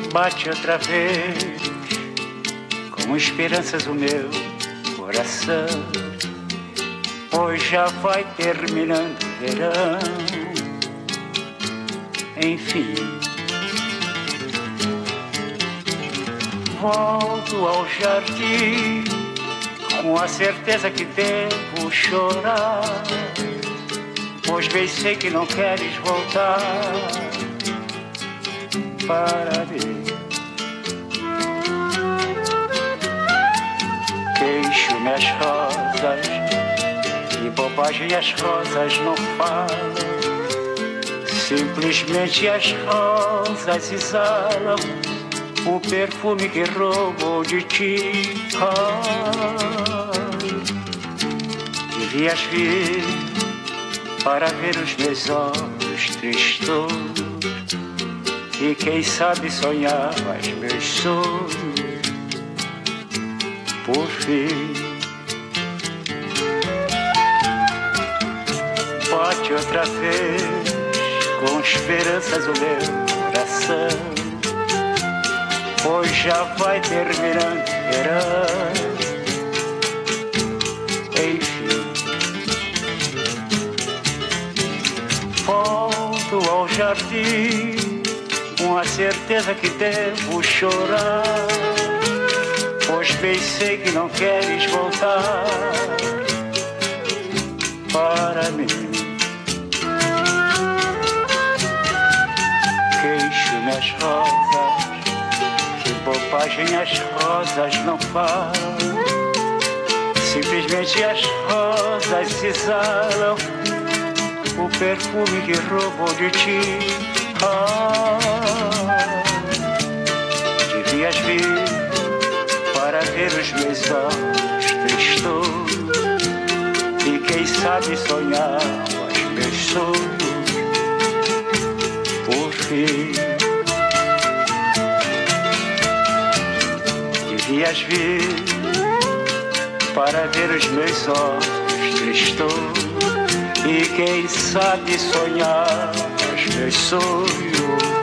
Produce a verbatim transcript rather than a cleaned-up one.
Bate outra vez, com esperanças o meu coração, pois já vai terminando o verão. Enfim, volto ao jardim com a certeza que devo chorar, pois bem sei que não queres voltar para mim. Queixo-me as rosas e bobagem as rosas não falam, simplesmente as rosas exalam o perfume que roubou de ti. Ah, devias vir para ver os meus olhos tristos e quem sabe sonhar os meus sonhos por fim. Bate outra vez com esperanças o meu coração, pois já vai terminando o verão. Enfim, volto ao jardim com a certeza que devo chorar, pois bem sei que não queres voltar para mim. Queixo-me as rosas, que bobagem as rosas não falam, simplesmente as rosas exalam o perfume que roubou de ti. Ah, devias vir para ver os meus olhos tristos e quem sabe sonhar os meus sonhos por fim. Devias vir para ver os meus olhos tristos e quem sabe sonhar os meus sonhos